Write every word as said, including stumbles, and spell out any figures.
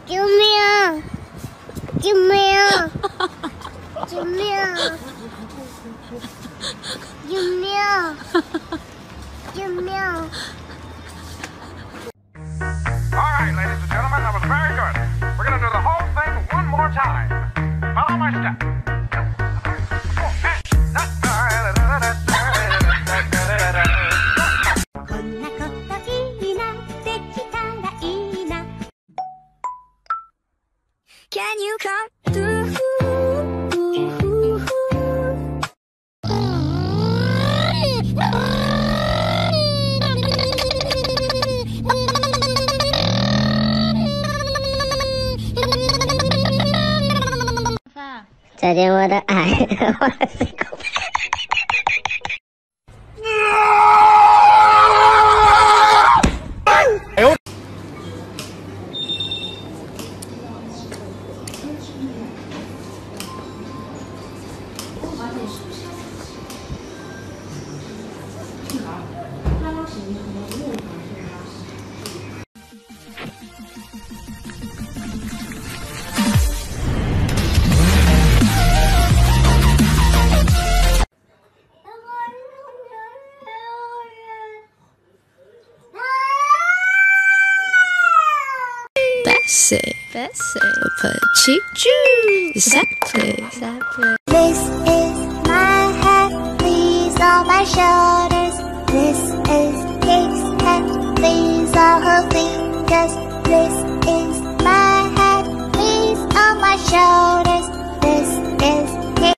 救命！救命！救命！救命！救命！ All right, ladies and gentlemen, that was very good. We're going to do the whole thing one more time. Follow my step. Can you come through? 《再见我的爱》 哎呦！ Bessie, Bessie, petit Jew. Exactly, exactly. This is my head, these are my shoulders. This is Kate's head, these are her fingers. This is my head, these are my shoulders. This is Kate.